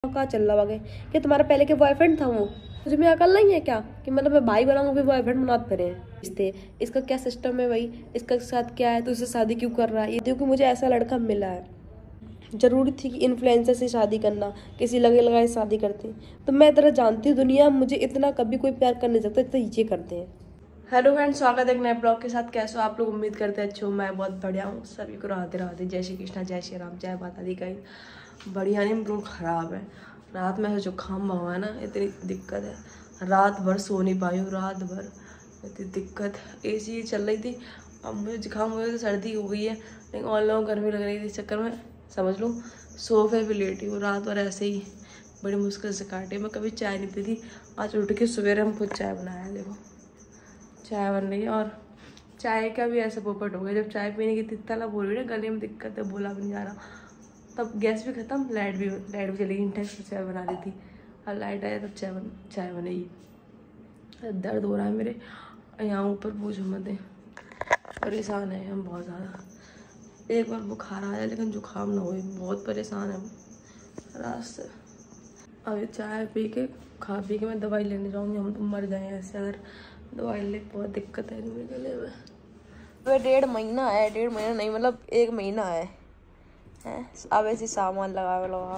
कहाँ चल रहा है कि तुम्हारा पहले के बॉयफ्रेंड था वो? मुझे में अकल नहीं है क्या कि मतलब मैं भाई बनाऊंगा फिर बॉयफ्रेंड बनाते फिरे हैं? इसका क्या सिस्टम है भाई? इसका साथ क्या है? तो इससे शादी क्यों कर रहा है? ये क्योंकि मुझे ऐसा लड़का मिला है। जरूरी थी कि इन्फ्लुएंसर से शादी करना, किसी लगे लगाए शादी करते। तो मैं तरह जानती हूँ दुनिया मुझे इतना कभी कोई प्यार कर नहीं सकता इतना ये करते हैं। हेलो फ्रेंड्स, स्वागत है एक नए ब्लॉग के साथ। कैसे हो आप लोग? उम्मीद करते हैं अच्छे हो। मैं बहुत बढ़िया हूँ। सभी को राधे राधे, जय श्री कृष्णा, जय श्री राम, जय माता दी। कहीं बढ़िया नहीं, बिल्कुल ख़राब है। रात में जुकाम हुआ है ना, इतनी दिक्कत है। रात भर सो नहीं पाई हूँ, रात भर इतनी दिक्कत। AC चल रही थी, अब मुझे जुकाम हुआ तो सर्दी हो गई है, लेकिन और लोगों गर्मी लग रही थी। इस चक्कर में समझ लो सोफे पे लेटी हूँ। रात भर ऐसे ही बड़ी मुश्किल से काटी। मैं कभी चाय नहीं पीती, आज उठ के सवेरे हम खुद चाय बनाया। देखो चाय बन रही है, और चाय का भी ऐसा पोपट हो गया। जब चाय पीने की तित्तला बोल रही है, गले में दिक्कत है, बोला भी नहीं जा रहा। तब गैस भी खत्म, लाइट भी चली गई। इंटेक्स चाय बना रही थी, और लाइट आया तब चाय बनेगी। दर्द हो रहा है मेरे यहाँ ऊपर, पूछो मत। परेशान है हम बहुत ज़्यादा। एक बार बुखार आ जाए लेकिन जुकाम ना हो, बहुत परेशान है रात से। अभी चाय पी के खा पी के मैं दवाई लेने जाऊँगी। हम तो मर जाएँ ऐसे अगर दवाई ले। बहुत दिक्कत है मेरे गले में। अबे 1.5 महीना है, 1.5 महीना नहीं मतलब 1 महीना है। अब ऐसे सामान लगा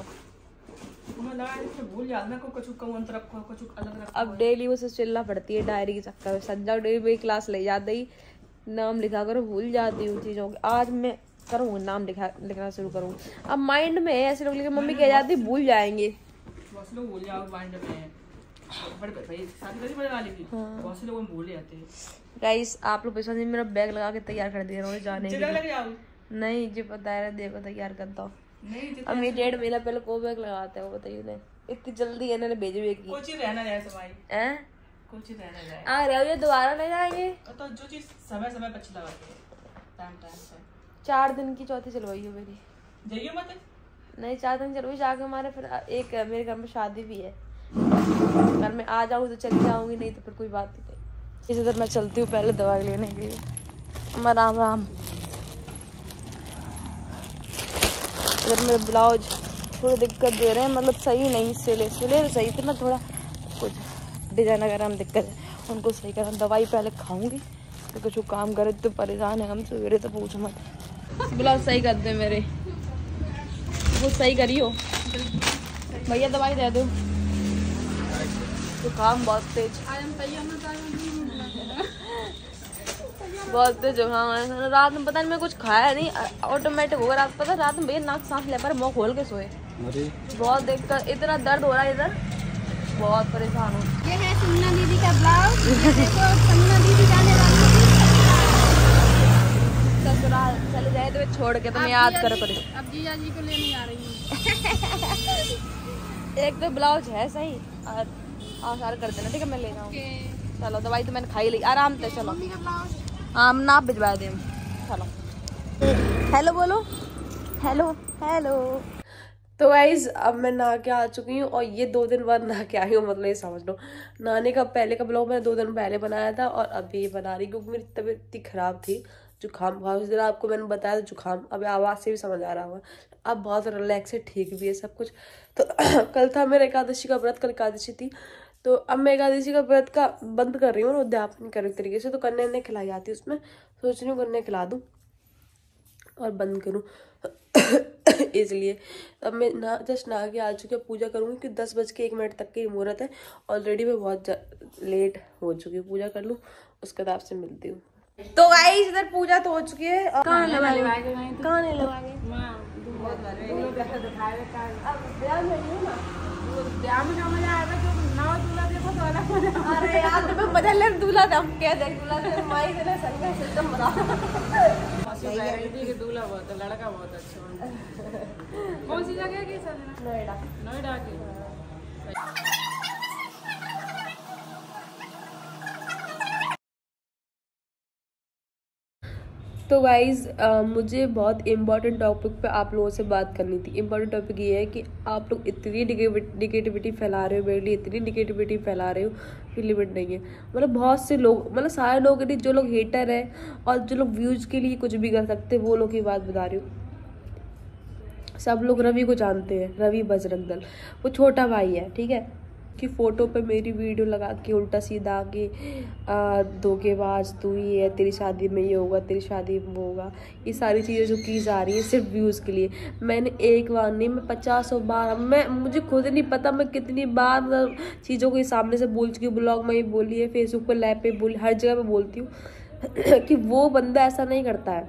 अब डेली उसे चिल्ला पड़ती है डायरी के चक्कर में। संजा डेली मेरी क्लास ले जाते ही नाम लिखा करो, भूल जाती हूँ चीज़ों के। आज मैं करूँगी, नाम लिखना शुरू करूँगी। अब माइंड में है ऐसे लोग, लेकिन मम्मी कह जाती भूल जाएंगे। गाइस आप लोग पैसा मेरा बैग लगा के तैयार कर दिया उन्होंने जाने के लिए। नहीं जी पता है, देखो तैयार करता हूँ। हम ये 1.5 महीना पहले को बैग लगाते हैं वो बताइए उन्हें। इतनी जल्दी है इन्होंने भेजे हुए की आ रहे हो, दोबारा ले जाएंगे तो जो चीज समय समय पर अच्छी लगाते हैं टाइम से। 4 दिन की चौथी चलवाई हो मेरी। जाइए मत नहीं 4 दिन चलवाई जाके हमारे। फिर एक मेरे घर में शादी भी है, घर में आ जाऊँ तो चली जाऊंगी, नहीं तो फिर कोई बात नहीं। इसी तरह मैं चलती हूँ पहले दवाई लेने के लिए। राम राम। इधर मेरे ब्लाउज थोड़ी दिक्कत दे रहे हैं, मतलब सही नहीं सिले तो सही थे ना, थोड़ा कुछ डिजाइन वगैरह में दिक्कत है, उनको सही करना। दवाई पहले खाऊंगी तो कुछ काम करे तो परेशान है हम सवेरे तो पूछो मत। ब्लाउज सही कर दे मेरे, वो सही करियो भैया, दवाई दे दो। तो काम बहुत तेज बहुत तेज जुकाम है। रात में पता नहीं मैं कुछ खाया नहीं, ऑटोमेटिक होगा रात। पता रात में भैया नाक सांस ले पर मुँह खोल के सोए। बहुत दिक्कत, इतना दर्द हो रहा है इधर, बहुत परेशान हूँ। ये है सुन्ना दीदी का ब्लाउज। देखो सुन्ना दीदी जाने वाली ससुराल चले जाए तो छोड़ के तुम याद करो करो। अब जीजा जी को लेने आ रही हूँ। एक तो ब्लाउज है सही और आसार कर देना, ठीक है मैं ले जाऊँगी। चलो दवाई तो मैंने खाई ली, आराम से चलो। हाँ नाप भिजवा दें, चलो। हेलो बोलो, हेलो हेलो। तो गाइज अब मैं नहा के आ चुकी हूँ, और ये 2 दिन बाद नहा के आई हूँ, मतलब ये समझ लो। नहाने का पहले का ब्लॉग मैंने 2 दिन पहले बनाया था, और अभी ये बना रही क्योंकि मेरी तबीयत इतनी खराब थी। जुकाम बुखार उस दिन आपको मैंने बताया था, जुकाम अभी आवाज़ से भी समझ आ रहा हुआ। अब बहुत रिलैक्स है, ठीक भी है सब कुछ। तो कल था मेरा एकादशी का व्रत, कल एकादशी थी। तो अब मैं एकादशी का व्रत का बंद कर रही हूँ, उद्यापन कर एक तरीके से। तो कन्या ने खिलाई जाती है उसमें, सोच रही हूँ कन्या खिला दूँ और बंद करूँ इसलिए। अब मैं जस्ट नहा के आ चुकी हूँ, पूजा करूँगी कि 10:01 तक की मुहूर्त है। ऑलरेडी मैं बहुत लेट हो चुकी हूँ, पूजा कर लूँ उसके बाद आपसे मिलती हूँ। तो गाइस इधर पूजा तो हो चुकी है। कहाँ नहीं लगाएंगे अरे यार तुम्हें बदल ले दूल्हा था, क्या देख दूल्हा से माई देना संगा सिस्टम बना। दूल्हा बहुत है, लड़का बहुत अच्छा। कौन सी जगह की? नोएडा की। तो गाइज़ मुझे बहुत इम्पॉर्टेंट टॉपिक पे आप लोगों से बात करनी थी। इम्पॉर्टेंट टॉपिक ये है कि आप लोग इतनी निगेटिविटी फैला रहे हो मेरे लिए, इतनी निगेटिविटी फैला रहे हो कि लिमिट नहीं है। मतलब बहुत से लोग, मतलब सारे लोग नहीं, जो लोग हेटर हैं और जो लोग व्यूज़ के लिए कुछ भी कर सकते हैं वो लोग की बात बता रही हूँ। सब लोग रवि को जानते हैं, रवि बजरंग दल, वो छोटा भाई है, ठीक है। कि फ़ोटो पे मेरी वीडियो लगा के उल्टा सीधा के धोखेबाज तू ही है, तेरी शादी में ये होगा, तेरी शादी में वो होगा, ये सारी चीज़ें जो की जा रही है सिर्फ व्यूज़ के लिए। मैंने एक बार नहीं, मैं 50 बार, मुझे खुद नहीं पता मैं कितनी बार मतलब चीज़ों को सामने से बोल चुकी हूँ। ब्लॉग में भी बोली है, फेसबुक पर, लाइव पे बोली, हर जगह पे बोलती हूँ कि वो बंदा ऐसा नहीं करता है,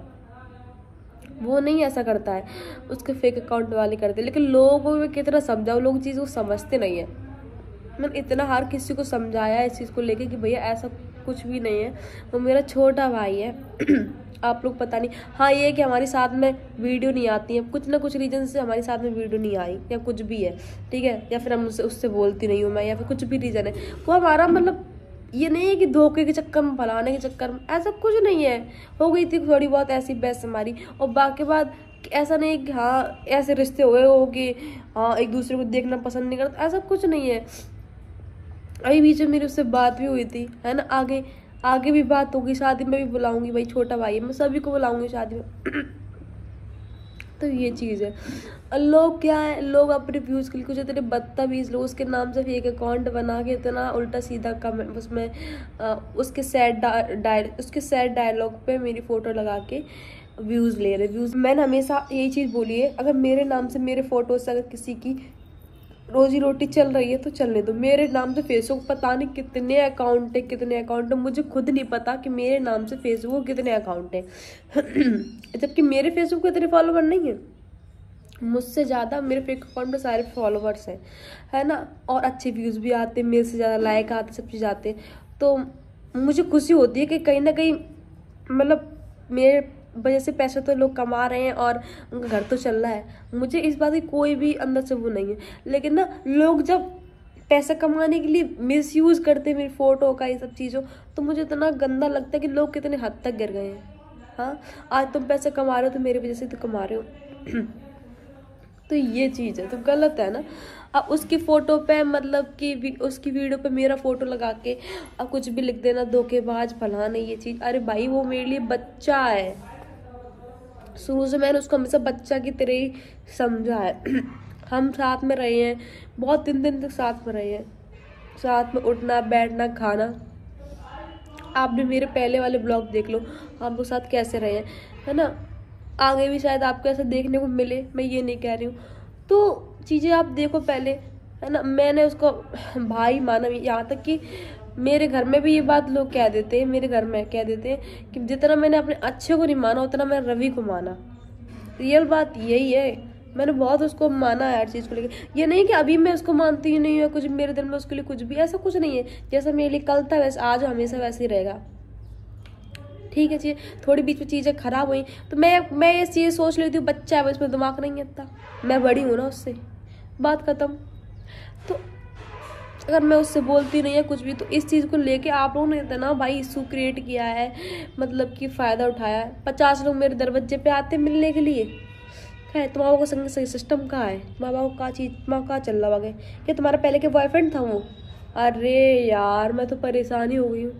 वो नहीं ऐसा करता है, उसके फेक अकाउंट वाले करते हैं। लेकिन लोगों को मैं कितना समझाऊँ, लोग चीज़ को समझते नहीं है। मैंने इतना हर किसी को समझाया इस चीज़ को लेके कि भैया ऐसा कुछ भी नहीं है, वो मेरा छोटा भाई है। आप लोग पता नहीं, हाँ ये कि हमारे साथ में वीडियो नहीं आती है, कुछ ना कुछ रीज़न से हमारे साथ में वीडियो नहीं आई या कुछ भी है, ठीक है, या फिर हम उससे बोलती नहीं हूँ मैं, या फिर कुछ भी रीज़न है। वो हमारा मतलब ये नहीं है कि धोखे के चक्कर में, फलाने के चक्कर में, ऐसा कुछ नहीं है। हो गई थी थोड़ी बहुत ऐसी बहस हमारी, और बाकी बात ऐसा नहीं कि हाँ ऐसे रिश्ते हुए हो कि हाँ एक दूसरे को देखना पसंद नहीं करता, ऐसा कुछ नहीं है। अभी बीच में मेरी उससे बात भी हुई थी, है ना, आगे भी बात होगी, शादी में भी बुलाऊंगी, भाई छोटा भाई है, मैं सभी को बुलाऊंगी शादी में। तो ये चीज़ है। लोग क्या है, लोग अपने व्यूज़ के लिए कुछ इतने बदतमीज लोग उसके नाम से फेक अकाउंट बना के इतना उल्टा सीधा कमेंट उसमें उसके सैड डायलॉग पे मेरी फ़ोटो लगा के व्यूज़ ले रहे व्यूज़। मैंने हमेशा यही चीज़ बोली है, अगर मेरे नाम से मेरे फ़ोटो से अगर किसी की रोजी रोटी चल रही है तो चलने दो। मेरे नाम से फेसबुक पता नहीं कितने अकाउंट है, मुझे खुद नहीं पता कि मेरे नाम से फेसबुक कितने अकाउंट है। जबकि मेरे फेसबुक पे इतने फॉलोवर नहीं है, मुझसे ज़्यादा मेरे फेक अकाउंट पे सारे फॉलोवर्स हैं, है ना, और अच्छे व्यूज़ भी आते हैं, मेरे से ज़्यादा लाइक आते, सब चीज़ आते हैं। तो मुझे खुशी होती है कि कहीं ना कहीं मतलब मेरे वजह से पैसे तो लोग कमा रहे हैं और उनका घर तो चल रहा है। मुझे इस बात की कोई भी अंदर से वो नहीं है। लेकिन ना लोग जब पैसा कमाने के लिए मिसयूज़ करते हैं मेरी फ़ोटो का, ये सब चीज़ों, तो मुझे इतना गंदा लगता है कि लोग कितने हद तक गिर गए हैं। हाँ, आज तुम पैसे कमा रहे हो तो मेरी वजह से तो कमा रहे हो। तो ये चीज़ है, तो गलत है ना। अब उसकी फ़ोटो पे मतलब कि उसकी वीडियो पे मेरा फ़ोटो लगा के अब कुछ भी लिख देना, धोखेबाज फलाना ये चीज़। अरे भाई वो मेरे लिए बच्चा है, शुरू से मैंने उसको हमेशा बच्चा की तरह ही समझा है। हम साथ में रहे हैं, बहुत दिन तक साथ में रहे हैं, साथ में उठना बैठना खाना। आप भी मेरे पहले वाले ब्लॉग देख लो, हम लोग साथ कैसे रहे हैं, है ना। आगे भी शायद आपको ऐसा देखने को मिले, मैं ये नहीं कह रही हूँ। तो चीज़ें आप देखो पहले, है ना। मैंने उसको भाई माना, यहाँ तक कि मेरे घर में भी ये बात लोग कह देते हैं, मेरे घर में कह देते हैं कि जितना मैंने अपने अच्छे को नहीं माना उतना मैं रवि को माना। रियल बात यही है, मैंने बहुत उसको माना है हर चीज़ को लेकर। ये नहीं कि अभी मैं उसको मानती ही नहीं हूँ, कुछ मेरे दिल में उसके लिए कुछ भी ऐसा कुछ नहीं है। जैसा मेरे लिए कल था वैसे आज हमेशा वैसे ही रहेगा, ठीक है। चीज़ थोड़ी बीच में चीज़ें खराब हुई तो मैं ये चीज़ सोच लेती हूँ, बच्चा है इसमें दिमाग नहीं है इतना, मैं बड़ी हूँ ना उससे, बात खत्म। तो अगर मैं उससे बोलती नहीं है कुछ भी, तो इस चीज़ को लेके आप लोगों ने इतना भाई इशू क्रिएट किया है, मतलब कि फ़ायदा उठाया है। 50 लोग मेरे दरवाजे पे आते मिलने के लिए। है तुम्हारा को संग सही सिस्टम कहाँ है, तुम्हारा को का चीज़ तुम्हारा कहाँ चल रहा है क्या तुम्हारा पहले के बॉयफ्रेंड था वो? अरे यार मैं तो परेशानी हो गई हूँ।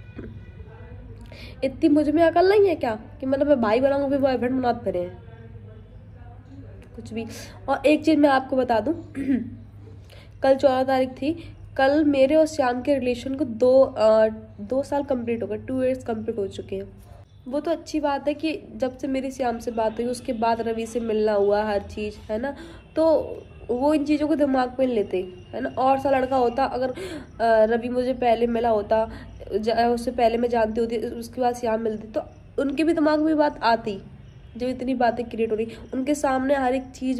इतनी मुझ में अकल नहीं है क्या कि मतलब मैं भाई बनाऊँ भी बॉयफ्रेंड बनाते फिरे हैं कुछ भी। और एक चीज़ मैं आपको बता दूँ, कल 14 तारीख थी, कल मेरे और श्याम के रिलेशन को 2 साल कंप्लीट हो गए, 2 इयर्स कंप्लीट हो चुके हैं। वो तो अच्छी बात है कि जब से मेरी श्याम से बात हुई उसके बाद रवि से मिलना हुआ, हर चीज़, है ना। तो वो इन चीज़ों को दिमाग में लेते, है ना। और सा लड़का होता, अगर रवि मुझे पहले मिला होता, उससे पहले मैं जानती होती, उसके बाद श्याम मिलती, तो उनके भी दिमाग में बात आती। जब इतनी बातें क्रिएट हो रही उनके सामने, हर एक चीज़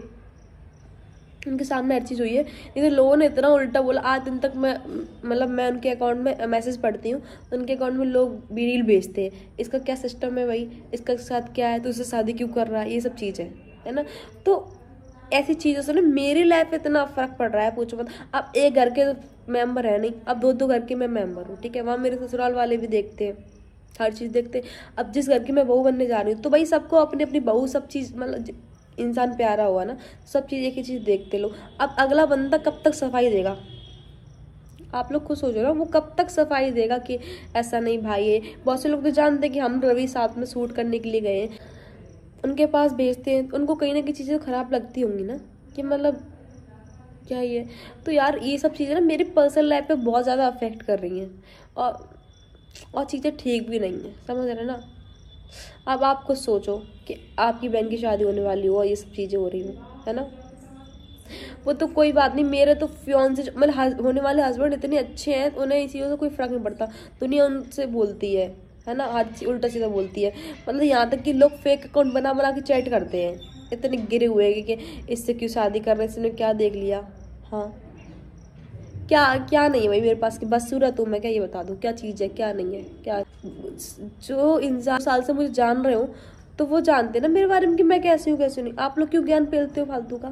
उनके सामने हर चीज़ हुई है। नहीं तो लोगों ने इतना उल्टा बोला। आज दिन तक मैं मतलब मैं उनके अकाउंट में मैसेज पढ़ती हूँ, उनके अकाउंट में लोग भी रील भेजते हैं, इसका क्या सिस्टम है भाई, इसका साथ क्या है, तो उससे शादी क्यों कर रहा है, ये सब चीज़ है ना। तो ऐसी चीज़ों से ना मेरी लाइफ में इतना फ़र्क पड़ रहा है, पूछो मत। अब एक घर के मेंबर है नहीं, अब 2 घर के मैं मेंबर हूँ, ठीक है। वहाँ मेरे ससुराल वाले भी देखते हैं, हर चीज़ देखते हैं। अब जिस घर की मैं बहू बनने जा रही हूँ, तो भाई सबको अपनी अपनी बहू, सब चीज़, मतलब इंसान प्यारा हुआ ना, सब चीज़ एक ही चीज़ देखते लोग। अब अगला बंदा कब तक सफाई देगा, आप लोग खुद सोचो ना, वो कब तक सफाई देगा कि ऐसा नहीं भाई है। बहुत से लोग तो जानते हैं कि हम रवि साथ में शूट करने के लिए गए हैं, उनके पास भेजते हैं, उनको कहीं ना कहीं चीज़ें तो ख़राब लगती होंगी ना, कि मतलब क्या ये। तो यार ये सब चीज़ें ना मेरी पर्सनल लाइफ पे बहुत ज़्यादा अफेक्ट कर रही हैं, और चीज़ें ठीक भी नहीं है, समझ रहे ना। अब आप खुद सोचो कि आपकी बहन की शादी होने वाली हो और ये सब चीज़ें हो रही हो, है ना। वो तो कोई बात नहीं, मेरे तो फियांसे मतलब होने वाले हस्बैंड इतने अच्छे हैं, उन्हें इस चीज़ों से कोई फ़र्क नहीं पड़ता। दुनिया उनसे बोलती है ना, आज उल्टा सीधा बोलती है। मतलब यहाँ तक कि लोग फेक अकाउंट बना बना के चैट करते हैं, इतने गिरे हुए हैं कि इससे क्यों शादी कर रहे हैं, इसने क्या देख लिया। हाँ, क्या क्या नहीं है भाई मेरे पास, कि बस सूरत हूँ मैं, क्या ये बता दूँ क्या चीज़ है क्या नहीं है क्या। जो इंसान साल से मुझे जान रहे हो तो वो जानते हैं ना मेरे बारे में कि मैं कैसी हूँ कैसी नहीं। आप लोग क्यों ज्ञान फैलते हो फालतू का।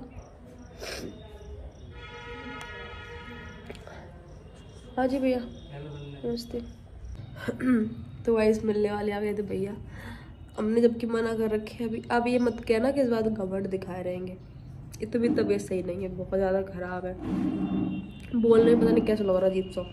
हाँ जी भैया, नमस्ते। तो वाइस मिलने वाले आ गए थे भैया, हमने जबकि मना कर रखे अभी। अब ये मत कहना कि इस बात घमंड दिखाए रहेंगे। ये तो भी तबीयत सही नहीं है, बहुत ज़्यादा खराब है, बोलने में पता नहीं कैसा लग रहा अजीब सा।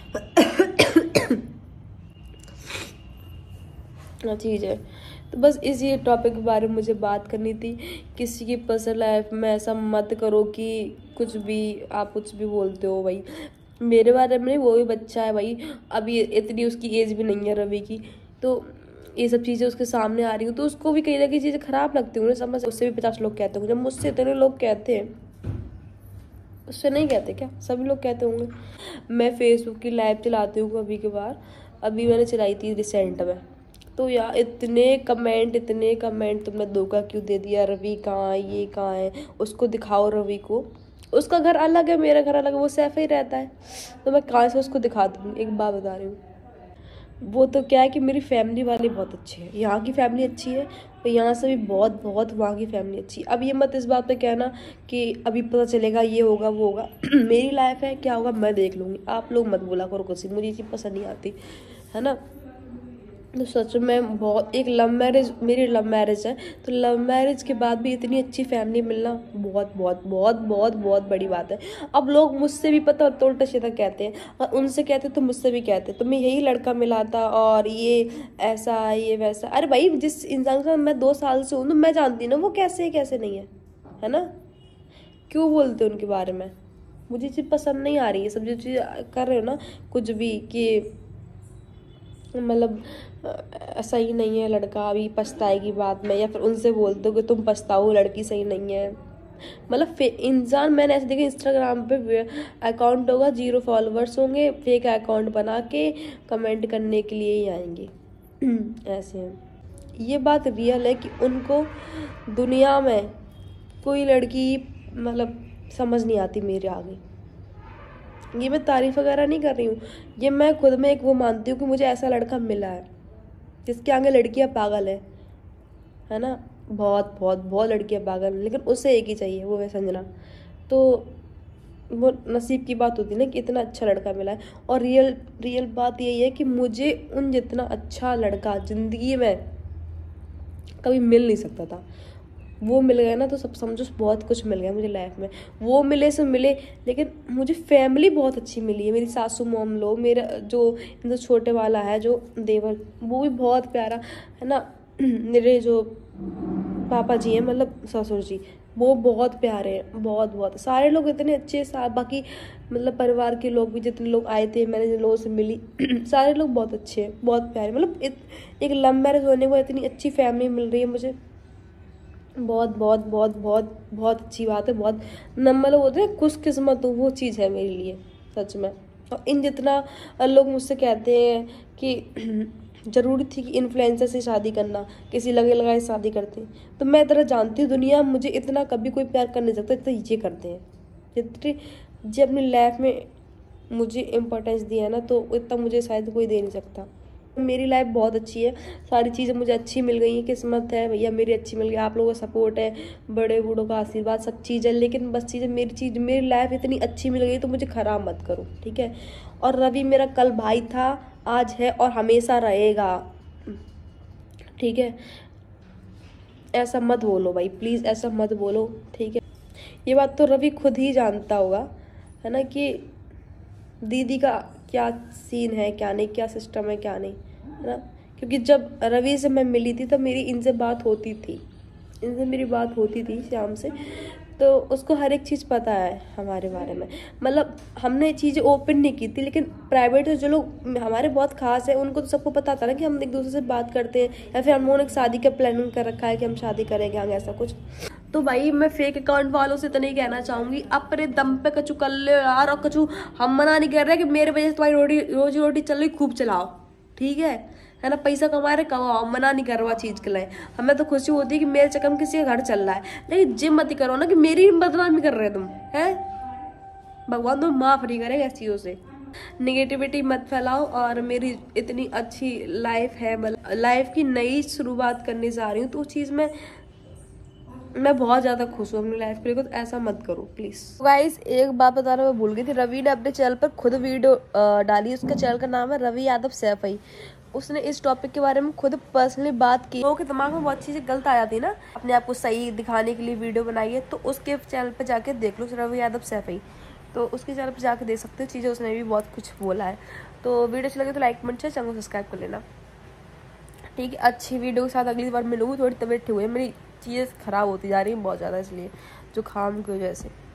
चीज़ है तो बस इसी टॉपिक के बारे में मुझे बात करनी थी। किसी की पर्सनल लाइफ में ऐसा मत करो कि कुछ भी आप कुछ भी बोलते हो भाई। मेरे बारे में वो भी बच्चा है भाई, अभी इतनी उसकी एज भी नहीं है रवि की, तो ये सब चीज़ें उसके सामने आ रही हो तो उसको भी कहीं ना कहीं चीज़ें खराब लगती होंगी, समझ। उससे भी 50 लोग कहते होंगे, जब मुझसे इतने लोग कहते हैं, उससे नहीं कहते क्या, सभी लोग कहते होंगे। मैं फेसबुक की लाइव चलाती हूँ कभी कभार, अभी मैंने चलाई थी रिसेंट में, तो यार इतने कमेंट तुमने धोखा क्यों दे दिया, रवि कहाँ है, ये कहाँ है, उसको दिखाओ रवि को, उसका घर अलग है मेरा घर अलग है, वो सेफ ही रहता है, तो मैं कहाँ से उसको दिखा दूँ। एक बात बता रही हूँ, वो तो क्या है कि मेरी फैमिली वाले बहुत अच्छे हैं, यहाँ की फैमिली अच्छी है, और यहाँ से भी बहुत बहुत वहाँ की फैमिली अच्छी है। अब ये मत इस बात पे कहना कि अभी पता चलेगा ये होगा वो होगा। मेरी लाइफ है, क्या होगा मैं देख लूँगी, आप लोग मत बोला करो कुछ, मुझे ये चीज़ पसंद नहीं आती, है ना। तो सच में बहुत, एक लव मैरिज, मेरी लव मैरिज है, तो लव मैरिज के बाद भी इतनी अच्छी फैमिली मिलना बहुत बहुत बहुत बहुत बहुत बड़ी बात है। अब लोग मुझसे भी पता तो उल्टा सीधा कहते हैं, और उनसे कहते तो मुझसे भी कहते तो मैं यही लड़का मिला था और ये ऐसा ये वैसा। अरे भाई जिस इंसान के साथ मैं 2 साल से हूँ तो मैं जानती ना वो कैसे है कैसे नहीं है ना। क्यों बोलते उनके बारे में, मुझे चीज़ पसंद नहीं आ रही है। सब जो चीज़ कर रहे हो ना कुछ भी, कि मतलब सही नहीं है लड़का, अभी पछताएगी बाद में, या फिर उनसे बोलते हो कि तुम पछताओ लड़की सही नहीं है। मतलब इंसान, मैंने ऐसे देखा इंस्टाग्राम पे अकाउंट होगा, 0 फॉलोवर्स होंगे, फेक अकाउंट बना के कमेंट करने के लिए ही आएंगे। ऐसे हैं। ये बात रियल है कि उनको दुनिया में कोई लड़की मतलब समझ नहीं आती मेरे आगे। ये मैं तारीफ वगैरह नहीं कर रही हूँ, ये मैं खुद में एक वो मानती हूँ कि मुझे ऐसा लड़का मिला है जिसके आगे लड़कियाँ पागल है ना। बहुत बहुत बहुत लड़कियाँ पागल हैं, लेकिन उसे एक ही चाहिए, वो है संजना। तो वो नसीब की बात होती है ना कि इतना अच्छा लड़का मिला है। और रियल बात यही है कि मुझे उन जितना अच्छा लड़का ज़िंदगी में कभी मिल नहीं सकता था, वो मिल गया ना, तो सब समझो बहुत कुछ मिल गया मुझे लाइफ में। वो मिले से मिले, लेकिन मुझे फैमिली बहुत अच्छी मिली है। मेरी सासू मॉम लो, मेरा जो छोटे वाला है जो देवर, वो भी बहुत प्यारा है ना। मेरे जो पापा जी हैं, मतलब ससुर जी, वो बहुत प्यारे हैं, बहुत बहुत सारे लोग इतने अच्छे। बाकी मतलब परिवार के लोग भी जितने लोग आए थे, मैंने जिन लोगों से मिली, सारे लोग बहुत अच्छे हैं, बहुत प्यारे। मतलब एक लव मैरिज होने को इतनी अच्छी फैमिली मिल रही है मुझे, बहुत बहुत बहुत बहुत बहुत अच्छी बात है। बहुत मतलब होते हैं खुशकिस्मत हूँ, वो चीज़ है मेरे लिए सच में। और इन जितना लोग मुझसे कहते हैं कि ज़रूरी थी कि इन्फ्लुएंसर से शादी करना, किसी लगे लगाए शादी करते हैं, तो मैं तरह जानती हूँ दुनिया मुझे इतना कभी कोई प्यार कर नहीं सकता जितना ये करते हैं। जितने जो अपनी लाइफ में मुझे इम्पोर्टेंस दिया है ना, तो इतना मुझे शायद कोई दे नहीं सकता। मेरी लाइफ बहुत अच्छी है, सारी चीज़ें मुझे अच्छी मिल गई हैं, किस्मत है भैया मेरी अच्छी मिल गई, आप लोगों का सपोर्ट है, बड़े बूढ़ों का आशीर्वाद, सब चीज़ है। लेकिन बस मेरी लाइफ इतनी अच्छी मिल गई तो मुझे ख़राब मत करो, ठीक है। और रवि मेरा कल भाई था, आज है और हमेशा रहेगा, ठीक है। ऐसा मत बोलो भाई, प्लीज़ ऐसा मत बोलो, ठीक है। ये बात तो रवि खुद ही जानता होगा, है ना, कि दीदी का क्या सीन है क्या नहीं, क्या सिस्टम है क्या नहीं, है ना। क्योंकि जब रवि से मैं मिली थी तब मेरी इनसे बात होती थी, इनसे मेरी बात होती थी श्याम से, तो उसको हर एक चीज़ पता है हमारे बारे में। मतलब हमने चीज़ें ओपन नहीं की थी, लेकिन प्राइवेट जो लोग हमारे बहुत खास है उनको तो सबको पता था ना कि हम एक दूसरे से बात करते हैं, या फिर हम लोगों ने शादी का प्लानिंग कर रखा है कि हम शादी करेंगे आगे, ऐसा कुछ। तो भाई मैं फेक अकाउंट वालों से तो नहीं कहना चाहूँगी, अपने दम पे कचू कर ले यार। और कचू हम मना नहीं कर रहे कि मेरे वजह से तुम्हारी रोजी रोटी चल रही, खूब चलाओ, ठीक है ना, पैसा कमा रहे कमाओ, मना नहीं कर रहा चीज़ के लिए। हमें तो खुशी होती है कि मेरे चक्कर में किसी का घर चल रहा है, लेकिन जिम मत करो ना कि मेरी बदनामी कर रहे तुम, हैं। भगवान तुम माफ़ नहीं करेगा ऐसी चीज़ों से। निगेटिविटी मत फैलाओ। और मेरी इतनी अच्छी लाइफ है, मतलब लाइफ की नई शुरुआत करने जा रही हूँ, तो उस चीज़ में मैं बहुत ज़्यादा खुश हूँ अपनी लाइफ के लिए, तो ऐसा मत करो प्लीज़। गाइस एक बात बताना मैं भूल गई थी, रवि ने अपने चैनल पर खुद वीडियो डाली। उसका चैनल का नाम है रवि यादव सैफई। उसने इस टॉपिक के बारे में खुद पर्सनली बात की। लोगों के दिमाग में बहुत चीज़ें गलत आ जाती है ना, अपने आप को सही दिखाने के लिए वीडियो बनाई है, तो उसके चैनल पर जाके देख लो, रवि यादव सैफई, तो उसके चैनल पर जाके देख सकते हो चीज़ें। उसने भी बहुत कुछ बोला है। तो वीडियो अच्छी लगे तो like comment share, channel subscribe कर लेना, ठीक है। अच्छी वीडियो के साथ अगली बार मिलूंगी। थोड़ी तबीयत ठीक हुई है मेरी, चीज़ें ख़राब होती जा रही हैं बहुत ज़्यादा, इसलिए जुकाम की वजह से।